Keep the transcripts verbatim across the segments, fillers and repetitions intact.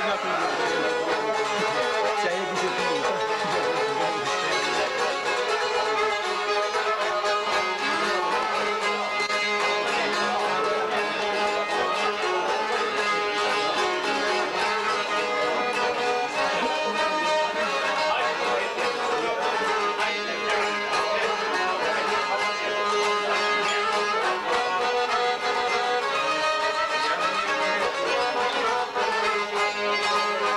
Thank you.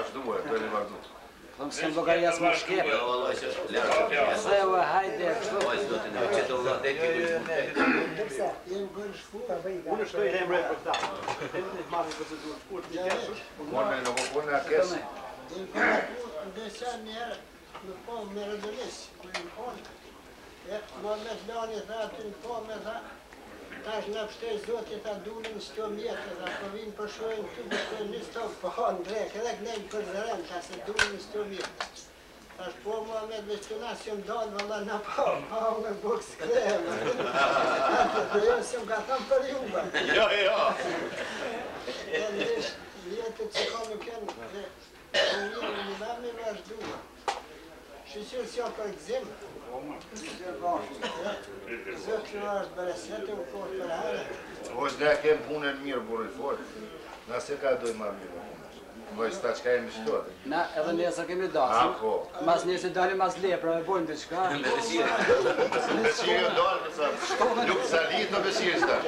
vazhduar, do e vazhdu. Thëmë se më bëgaria s'ma shkep. Jo, Allah, që është lërë. Se u e hajde, kështu. Oj, s'do të në që të vëllat e kibë i Unë shkoj e mre për ta. E në marrë për të duhet shkurt një keshë. Unë në vëkunë a kesë. Ndësa njerë në po me rëdëlis, kërë në konë. E në me të lani tha aty në po me tha, tash në pështej zotit a dunin sto mjetë, dhe po vinë përshojnë këtu, bështej një sto po në drek, edhe kënejnë për zërën, ta se dunin sto mjetë. Tash po mua me dhe qëna si më dalë, valla në po, po me bukë s'kreme. Dhe jo si më ka thëmë për juve. Jo, jo. E në vjetët që ka më kënë, dhe në një një me me vazhdua. Shqyqyrë si o për gzimë. Zëtë në është beresete u kohë për herë. Ose ne kemë punën mirë burën fort. Na se ka dojë ma mirë. Moj sta qka jemi shtotë. Na edhe nesër kemi A, dasëm. po. Mas njështë dalim mas lepra e bojmë të qka. Me të shire. Besirë jo dalë, përsa. Lukë salito besirë shta.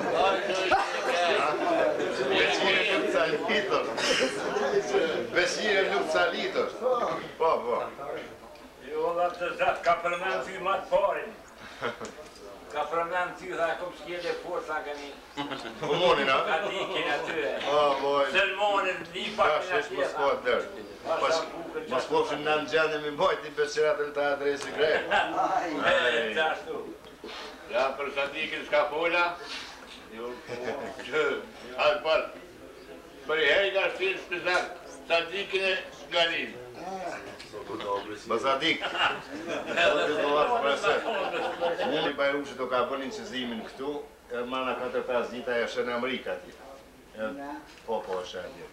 Besirë lukë salito. Besirë lukë salito. Po, po. Jo, dhe të zatë, ka përmen ty matë parin. Ka përmen ty dhe kom s'kjede forsa këni. Komunin, a? Ka dikin atyre. O, boj. Sërmonin, lipakin Ka shesh më atjera. s'kot dërë. Mas kofshin në në gjendë mi mbojti besirat e të adresi krejë. E, të ashtu. Ja, për Sadikin s'ka fola, jo, që, alë parë, për i hejnë nga shtirë shpizak, Sadikin e Galin. Më Sadik, do të dolar përse. Unë i Bajrushi do ka bënin qizimin këtu, e mana katër pesë dita e është në Amerika ati. Po, po, është atje.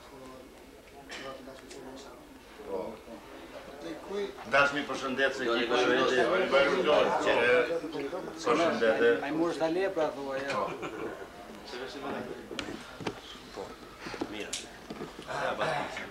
Po. Dash mi përshëndet se ki përshëndet e Bajrushi që përshëndet e... A i murë shta lepra, thua, ja. Po. Mirë. Ja, bashkë.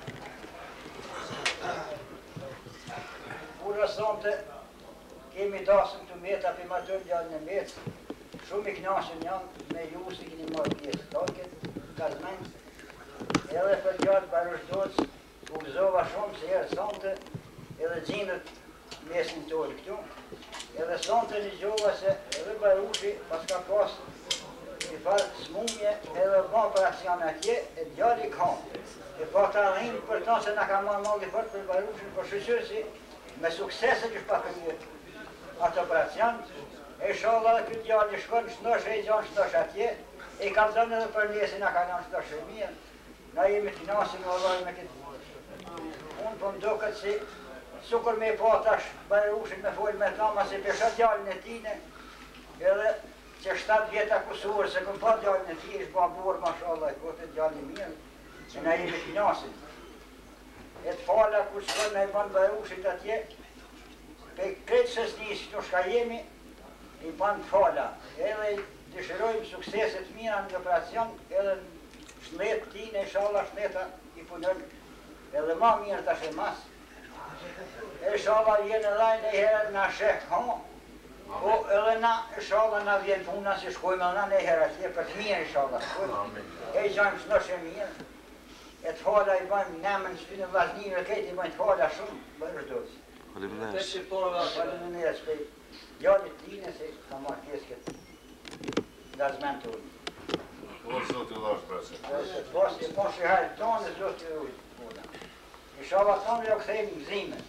Ura sonte, kemi dasëm të meta për ma tërë gjallë në metë, shumë i knasën janë me ju si kini marrë pjesë taket, gazmen, edhe për gjallë Bajrushdocë, u gëzova shumë se herë sonte, edhe gjinët mesin tërë këtu, edhe sonte një gjova se edhe Bajrushi pas ka pas një farë smumje edhe ma operacion atje, e gjallë i kanë. E pa ta rrinë për ta se na ka marrë malli fort për Bajrushin, për shqyqyrë si me suksese që shpa për një atë operacion, e shala dhe këtë gjallë i shkon, shnosh e i gjanë shnosh atje, e i kam zënë edhe për njësi na ka janë shnosh e mirë, na jemi të nasi me Allah me këtë. Unë për më do këtë si, sukur me i pa tash Bajrushin me folë me tama se pesha gjallën e tine, edhe që shtatë vjeta kusurë, se këm pa gjallën e tine, ishë ba burë, mashallah, e kote gjallë i mirë, që na jemi të nasi. E të fala kur shkon në i banë Bajrushit atje, pe kretë sës njësë të shka jemi, i banë të fala. Edhe i dëshirojmë sukseset mira në operacion, edhe në shnetë tine, shala shneta i punën, edhe ma mirë të ashe mas. E shala vjenë edhe në herë në shek, ha? Po edhe na, shala na vjen puna si shkojmë edhe në herë atje, për të mirë shala shkojmë. E i gjajmë shnoshe mirë. E të fala i bëjmë nëmën shpinë vazhnive, këtë i bëjmë të fala shumë, Bajrushdocë. Faleminderit. Faleminderit, shpej. Gjallit tine se ka marrë pjesë këtë gazmen të ullë. Po, sot u dhash përse. Pas e pas i hajtë tonë, zotë i ullë. I shala tonë jo këthejmë gzime.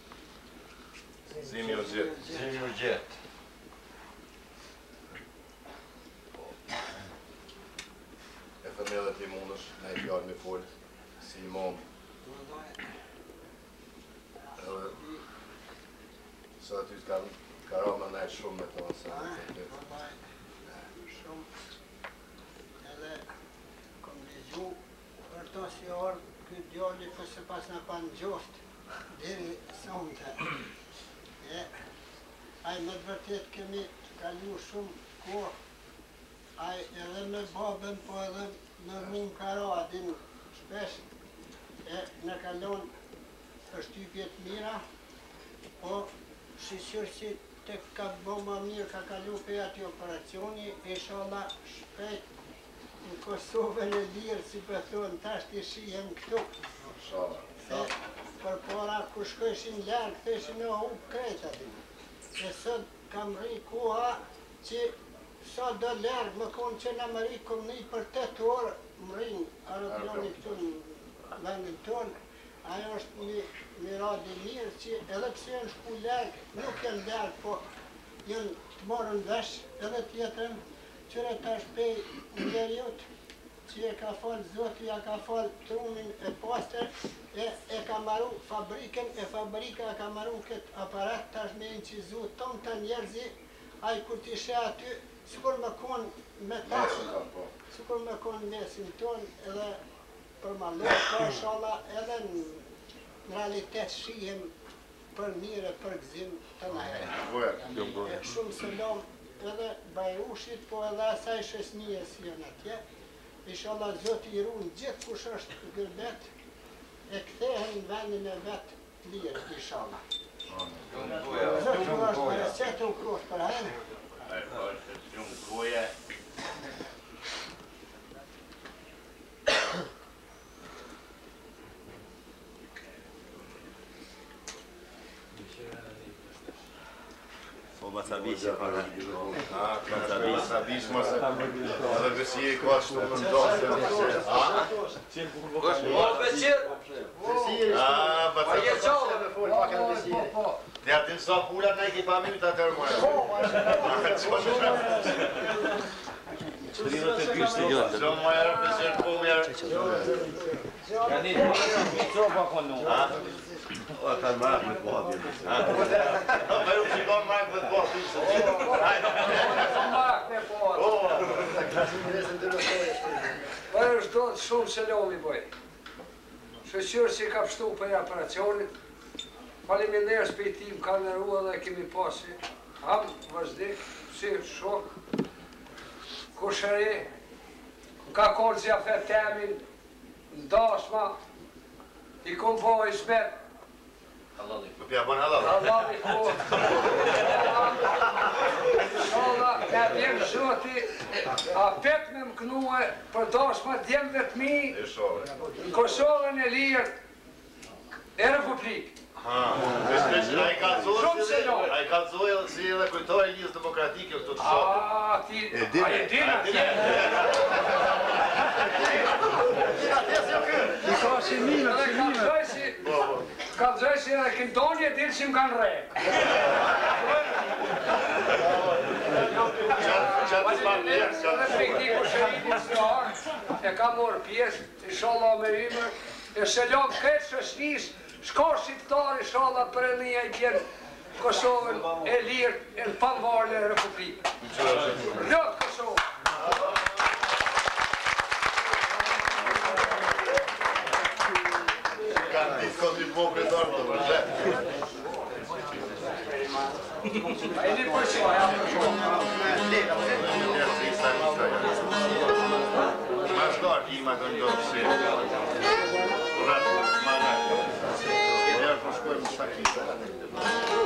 Zimi o gjithë. Zimi u gjetë. E thëmë edhe ti mundësh, ne i fjallë me folë, si imam. Edhe, sa aty s'ka ka rama ne shumë me tonë, sa në të të Shumë. Edhe, kom ligju, për to si orë, këtë djolli për se pas në panë gjoftë, diri sonte. E, aj me të vërtet kemi kalu shumë kohë, aj edhe me babën, po edhe në rrumë karadin shpesh, e në kalon për shtypjet mira, po shqyqyrë si të ka bo ma mirë, ka kalu për ati operacioni, e shala shpejt në Kosovën e lirë, si për thonë, tash të shihem këtu. Inshallah. Për para ku shkojshin larg, theshin o humb krejt aty. E sot kam rri koha që sa do larg më konë që në Amerikë kom një për tetë orë më rrinë aeroplani këtu në vendin tonë. Ajo është një, një radi mirë që edhe pse janë shku larg, nuk janë larg, po janë të morën vesh edhe tjetërën qëre tash pej njeriut që e ka falë Zotë, ja ka falë trunin e pastër, e, e ka maru fabrikën, e fabrika ka maru këtë aparat tash me incizu tonë të njerëzi, a i kur t'ishe aty, sikur me konë me tasën, sikur me konë mesin tonë, edhe për ma lojë, për shala edhe në realitet shihem për mire, për gzim të najë. Shumë selam edhe Bajrushit, po edhe asaj shesnije si janë atje. Inshallah Zoti i ruan gjithë kush është gërbet, e kthehen në vendin e vet lirë, inshallah. Zoti ju është për resetë u krosh për hene. Ai është shumë goja. O ma sabish e para. Ah, ma sabish mos e edhe besi e ka ashtu në ndosë. Ah, O, beqir! ah, A bata. je qovë? Dhe atin sa pula ne ki pa minuta të rëmojë. Shumë më erë pësër po më erë. O ta marrë me po hapje. Për u shikon marrë me po Për është do të shumë selomi bëj. Shëqyrë që ka pështu për operacionit, faleminderit për i tim ka nërua dhe kemi pasi ham, vazhdik, si shok, kushëri, ka konë zjafet temin, ndashma, i kom po i smet, Më pja bon halal. Allah i ko, inshallah, e vjen zoti, a pet me më knue për dashma djemve të mi, në Kosovën e lirë, e Republikë. A i ka zojë si edhe kujtore Lidhës Demokratike këtu të shotë. A, ti, a e din atje? Edhe kalzoj si, kalzoj si edhe këndoni e dinë që më kanë rekë. Faleminderit edhe për këti kushëritin së arë, e ka morë pjesë, inshallah me rimër, e selam këtë shëshnis, shko shqiptar inshallah për e një i bjenë Kosovën e lirë, e në pavarën e Republikë. Lëtë Kosovë! Kanë ditë këtë i po kretarë të vërgjë. A e një përshë, a jam përshë. Ma shkarë i ma të ndorë si. Ratë, ma ratë. Njerë për shkojmë në shtakitë.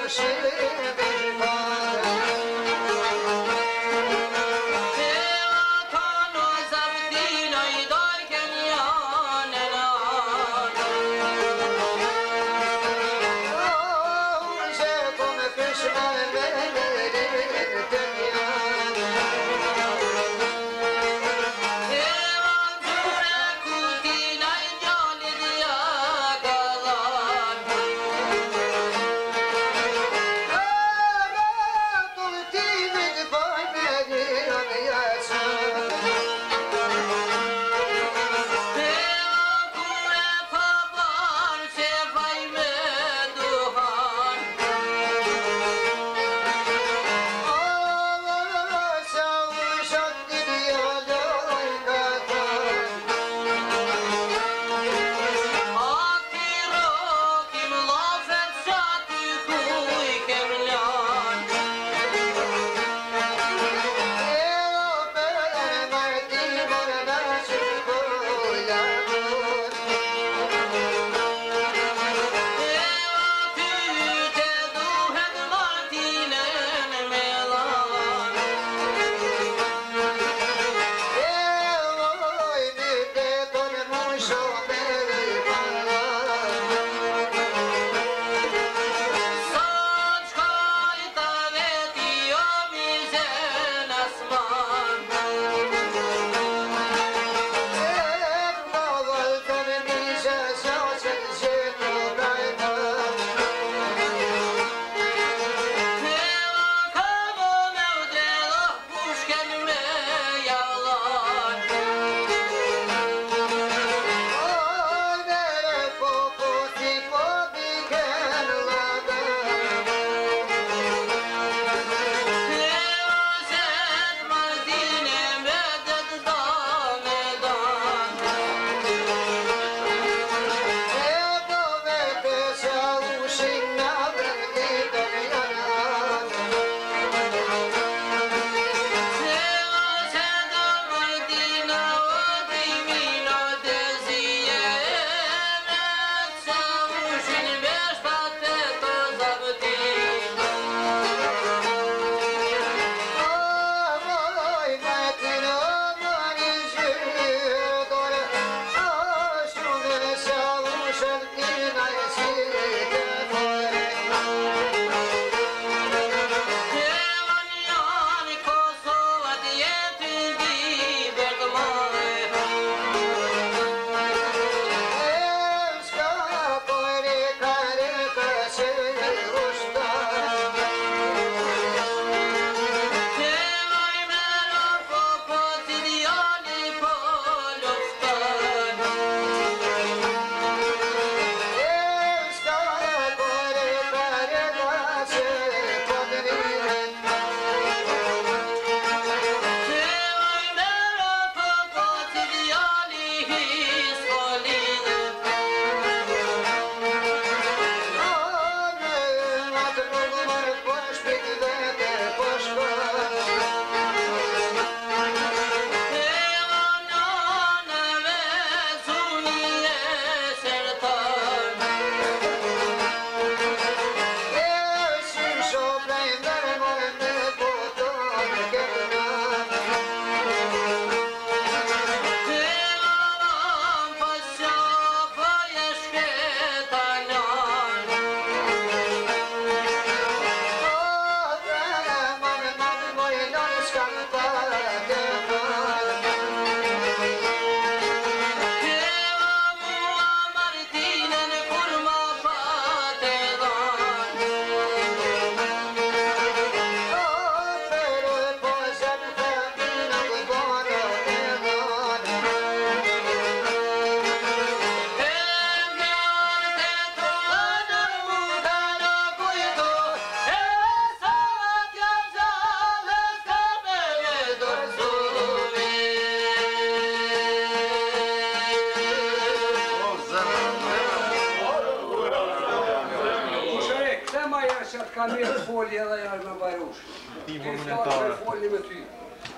Kamelfolie där jag med Baruch. Det är snart folie med ty.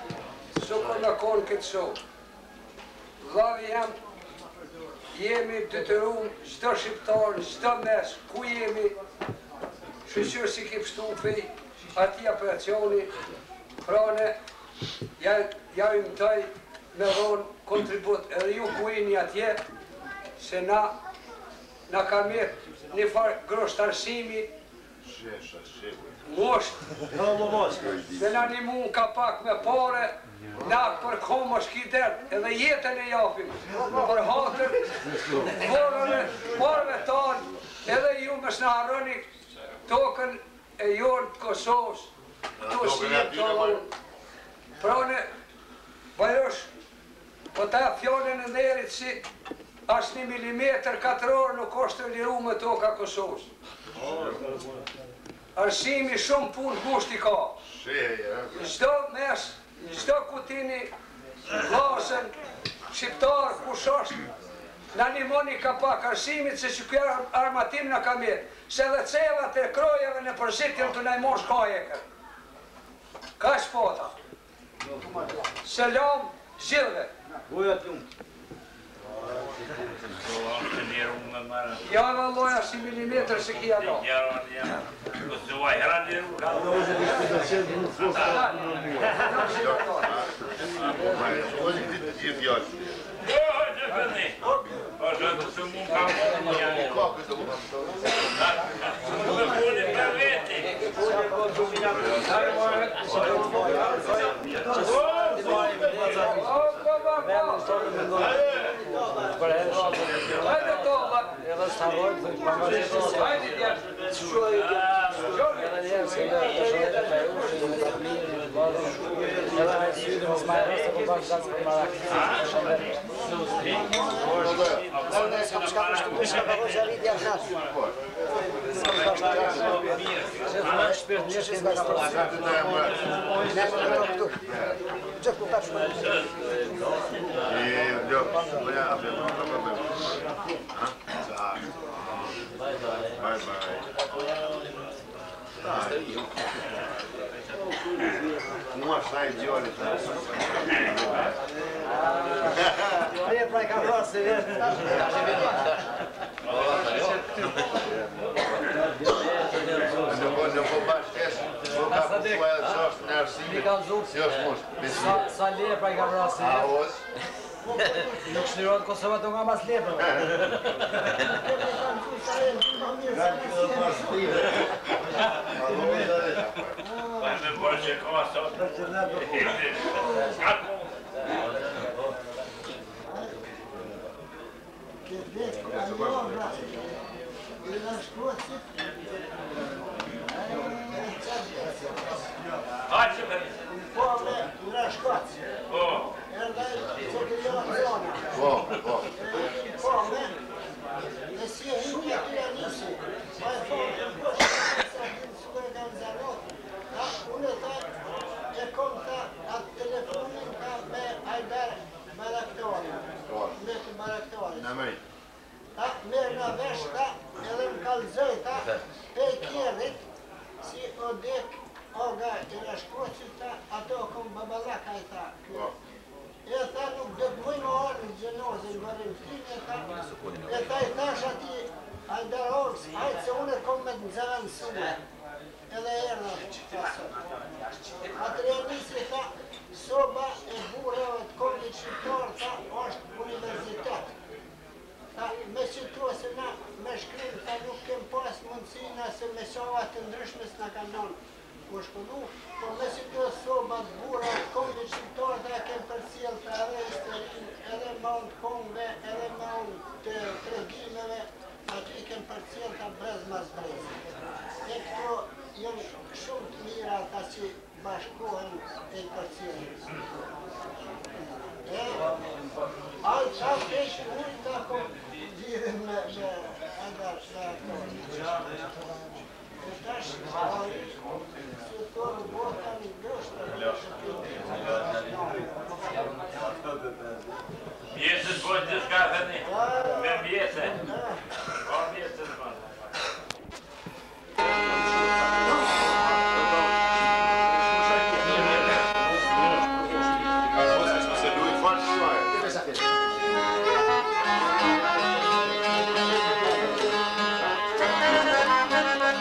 Så kunna kolket så. Variant. Jemi Deuteron, sta Shqiptar, sta mes, ku jemi Shqyqyr si ki pështupi, ati operacioni, prane, ja, ja i mëtaj me dhonë kontribut edhe ju ku jeni atje, se na, na ka mirë një farë groshtarsimi, mosht, dhe na një mund ka pak me pare, na për komo shkider edhe jetën e japim, për hatër, forëve, parve tanë, edhe ju më shna harroni tokën e jonë të Kosovës, këtu si jetë të allonë. Prane, Bajosh, po ta fjallën e nderit si ashtë një milimetër katëror nuk është të liru me toka Kosovës. Arsimi shumë punë gushti ka. Gjdo mes, gjdo kutini, lasën, shqiptarë, kush është, na një moni ka pak arsimit se që kërë armatim në ka mirë. Se dhe celat e krojeve në përzitin të najmosh ka e kërë. Ka shpota. Selam zhjilve. Bujat jumë. Ja dhe loja si milimetër se kia do. Hajde to, edhe s'harrojt, dhe përmërështë hajde djerë, shuaj e djerë. edhe njerë se dhe të shohet e bajush, dhe të mirë, dhe të bazë, edhe hajtë sytë më smajë rështë të përbanë qatë për marakë. Se më shka pështu për shka përgoj gjarit janë natë. Se më shpirt një që s'ka përgoj. Ne më përgoj këtu. Gjëk ku tash më. Bye bye. Não achar idiota. Olha pra cá, você vê. Não vou baixar. Vou dar para ela só na Sa sa leje pra I ka vrasë se nuk shlirohet Kosova të nga mas lepër. Bom, bom. Ta merë nga vesh ta edhe më kalzoj ta pe kjerit si o dek oga i rashkoqit ta ato kom babalaka i ta. E ta nuk dhe të mëjnë o arë në gjenozë në varim tine ta e ta i tash ati Ajdarorës, ajtë se unë e kom me të nëzëran sume edhe erë ta sot. Atër e nisi ta soba e bureve të komit shqiptar ta është universitet. Ta, me qëto se na me shkrim ta nuk kem pas mundësina se me qavat të ndryshmes na kanon u shkollu, po me qëto sobat bura të kongit shqiptar ta kem përcjell të edhe historin, edhe maund kongve, edhe maund të tregimeve, aty kem përcjell ta brez mas brez. E këto jënë shumë të mira ta që bashkohen e përcjellin. E, aj qa pesh ujtë ta kom lidhën me edhe se ato. E tash, aj, se to në bota një gështë. Mjesët bojtë të shkafeni, me mjesë. Ka mjesë të shkafeni. Thank you.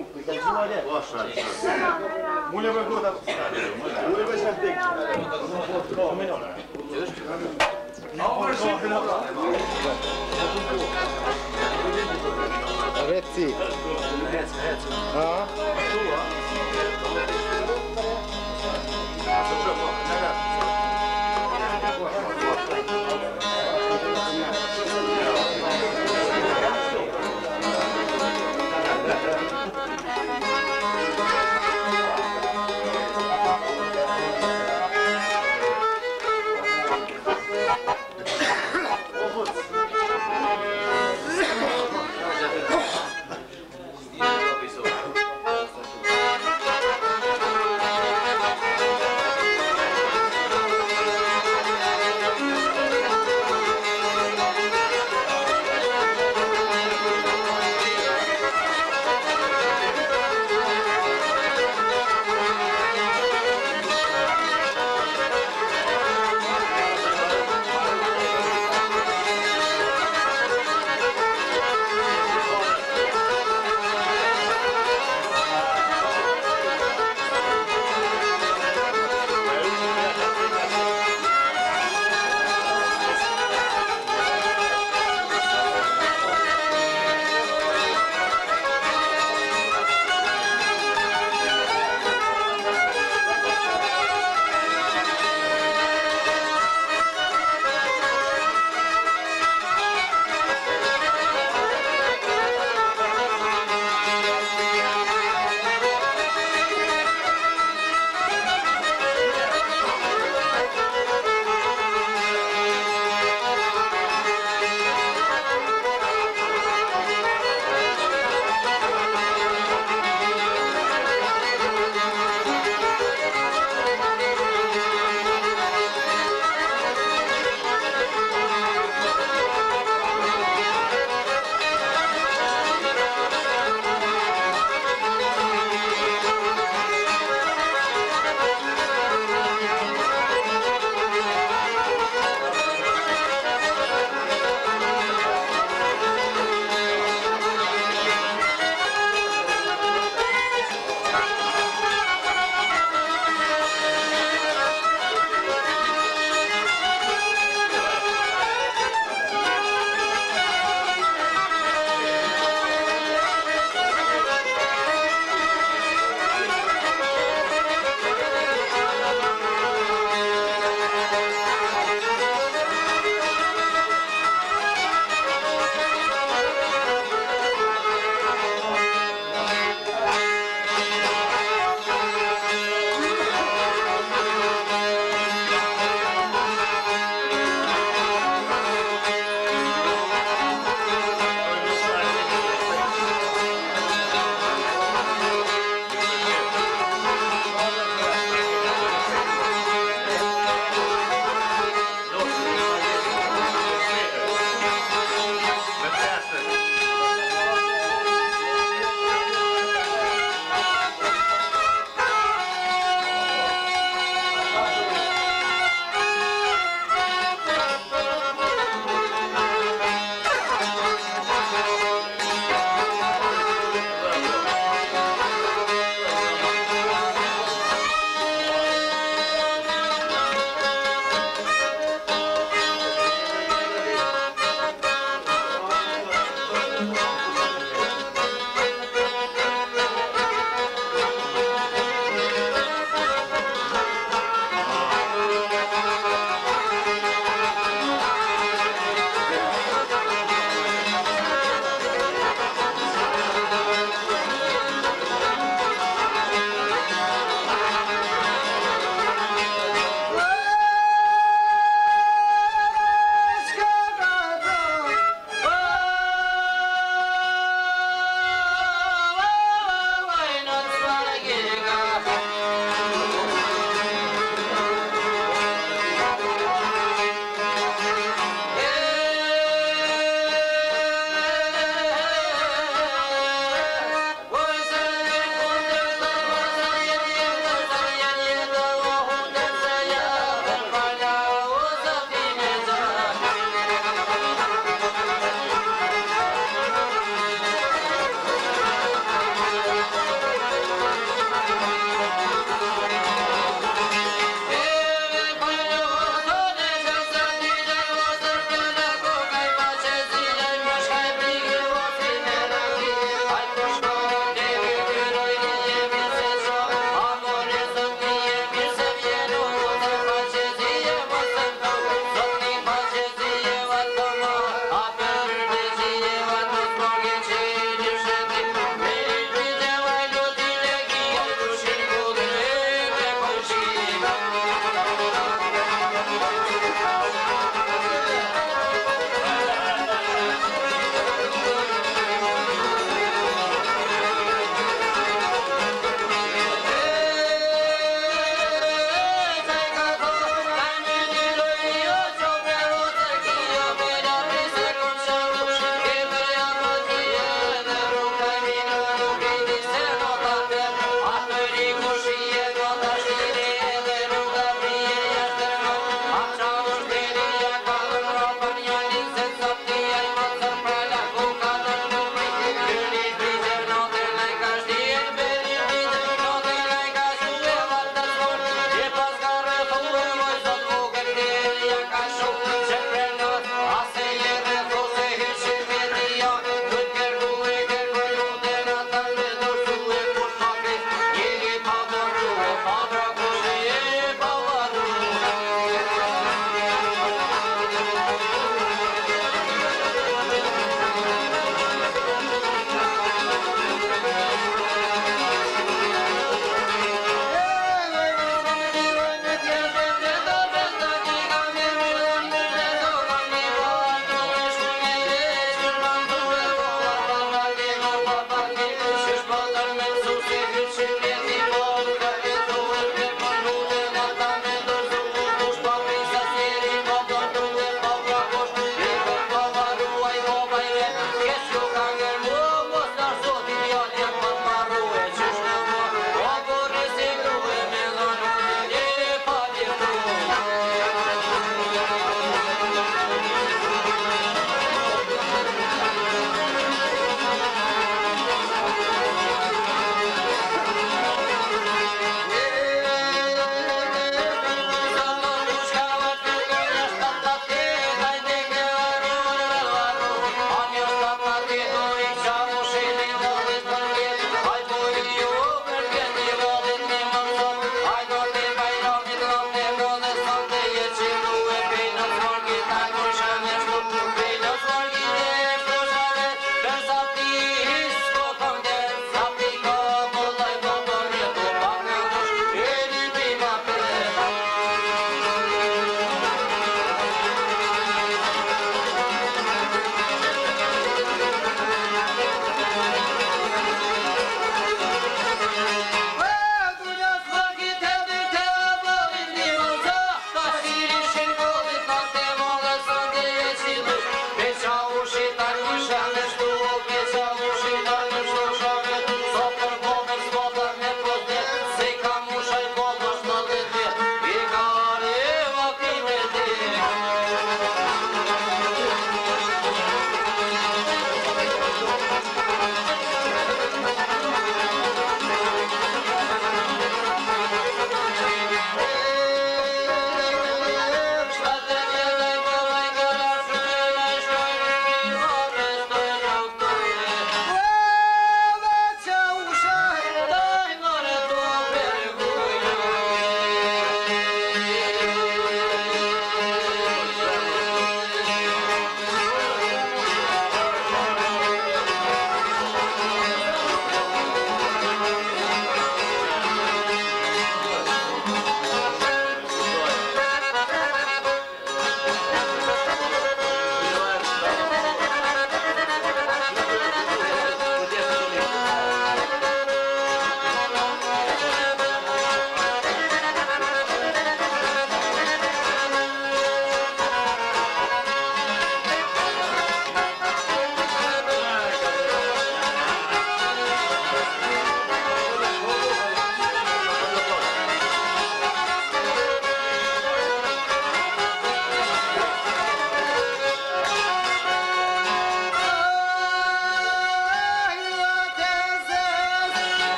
păi că ziua de aia. Așa, așa. Mule bă goda. Mule bă să-mi pic. Reții. A? Thank you.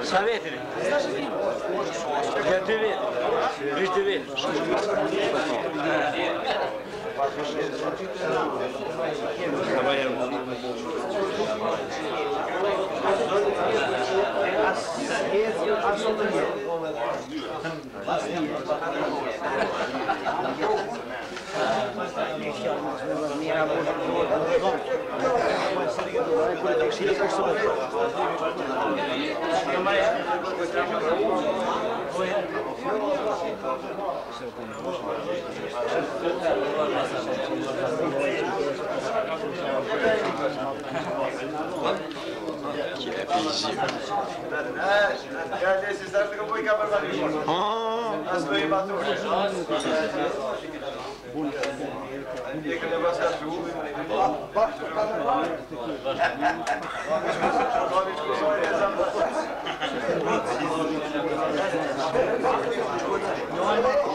Советами. Я дверь. Лишь дверь. Qu'il est paisible. Ja,